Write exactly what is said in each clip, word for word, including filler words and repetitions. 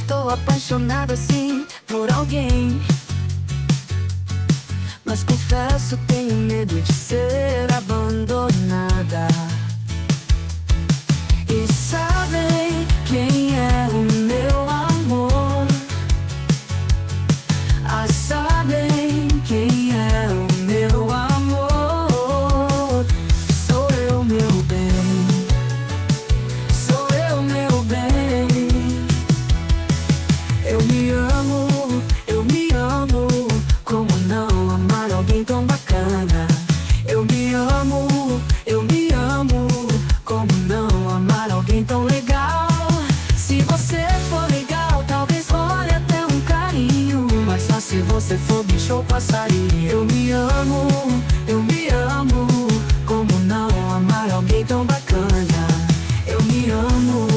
Estou apaixonada sim por alguém, mas confesso tenho medo de ser abandonada. E sabem quem é o meu amor? Ah, sabem quem é o meu amor? Sou eu, meu bem. Sou eu, meu bem. Eu me amo, eu me amo. Como não amar alguém tão bacana? Eu me amo, eu me amo. Como não amar alguém tão legal? Se você for legal, talvez role até um carinho, mas só se você for bicho ou passarinho. Eu me amo, eu me amo. Como não amar alguém tão bacana? Eu me amo.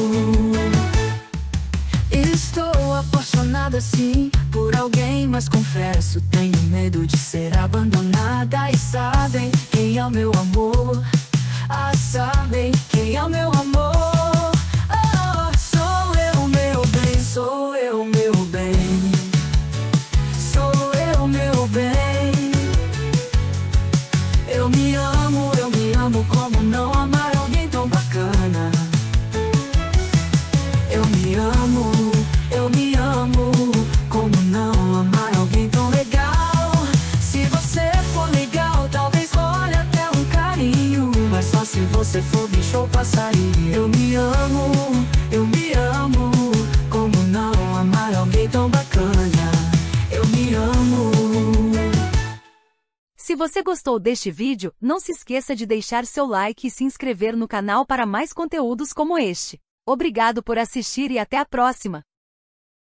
Estou apaixonada sim por alguém, mas confesso tenho medo de ser abandonada. E sabem quem é o meu amor? Ah, sabem quem é o meu amor? Oh, sou eu, meu bem. Sou eu, meu bem. Sou eu, meu bem. Eu me amo, eu me amo. Como não amar alguém tão bacana? Eu me amo, eu me amo. Como não amar alguém tão legal? Se você for legal, talvez role até um carinho, mas só se você for bicho ou passarinho. Eu me amo, eu me amo. Como não amar alguém tão bacana? Eu me amo. Se você gostou deste vídeo, não se esqueça de deixar seu like e se inscrever no canal para mais conteúdos como este. Obrigado por assistir e até a próxima!